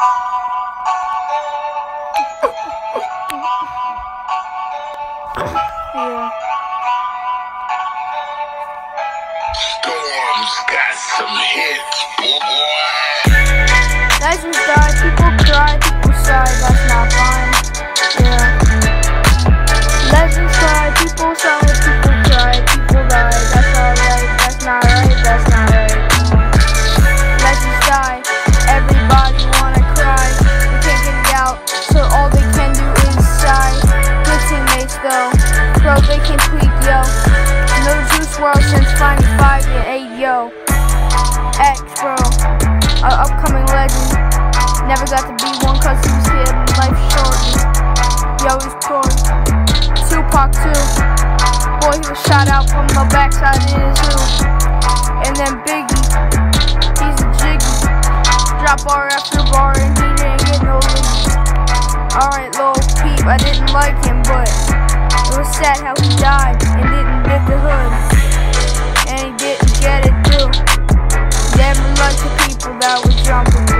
Yeah. Storm's got some hits, boy. Legends die, people cry, people sigh, that's not fine. Yeah. Legends cry, people sigh, people cry, people die, that's alright, that's not right, that's not right. Legends die, everybody wanna cry, they can't get it out, so all they can do is sigh. Good teammates though, bro, they can tweak, yo. No Juice WRLD since finding 5 and 8, yo. X, bro, upcoming legend. Never got to be one cause he was here in life shortly. Yo, he's poor. Tupac too. Boy, he was shot out from the backside in his hoop. And then Biggie, he's a jiggy. Drop bar after bar and he didn't get no lead. Alright, Lil Peep, I didn't like him, but it was sad how he died and didn't get the hood. And he didn't get it through. Never liked the people that were jumping.